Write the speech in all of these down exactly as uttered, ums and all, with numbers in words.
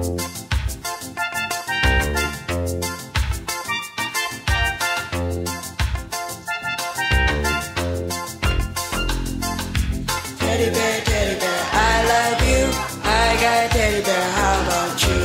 Teddy bear, teddy bear, I love you. I got a teddy bear, how about you?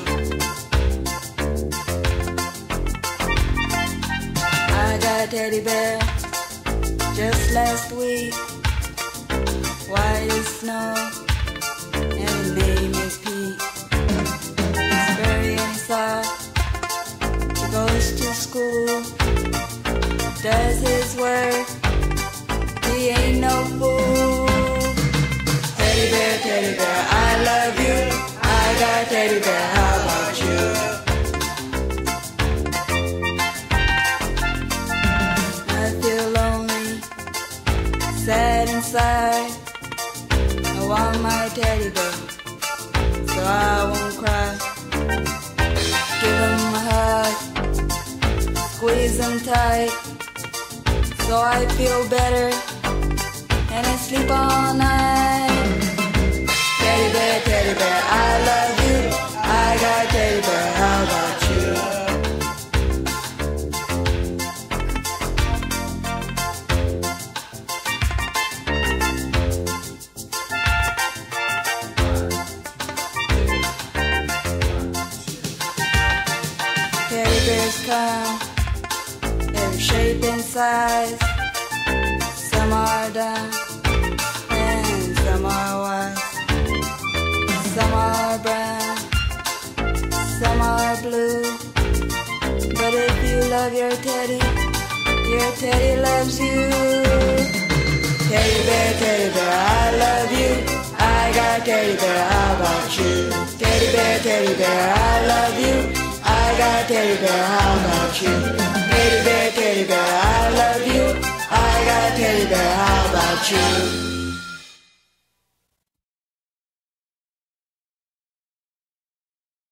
I got a teddy bear just last week. White as snow, and his name is Pete. He's very soft. He goes to school, does his work. He ain't no fool. Teddy bear, teddy bear, I love you. I got a teddy bear, how about you? I feel lonely, sad inside. I want my teddy bear, so I won't cry. Give him a hug, squeeze him tight, so I feel better, and I sleep all night. Teddy bear, teddy bear, I love you. I got a teddy bear, how about you? Teddy bears come every shape and size. Some are done and some are white. Some are brown, some are blue. But if you love your teddy, your teddy loves you. Teddy bear, teddy bear, I love you. I got a teddy bear, how about you? Teddy bear, teddy bear, I love you. I got a teddy bear, how about you? Teddy bear, teddy bear, I love you. I got a teddy bear, how about you?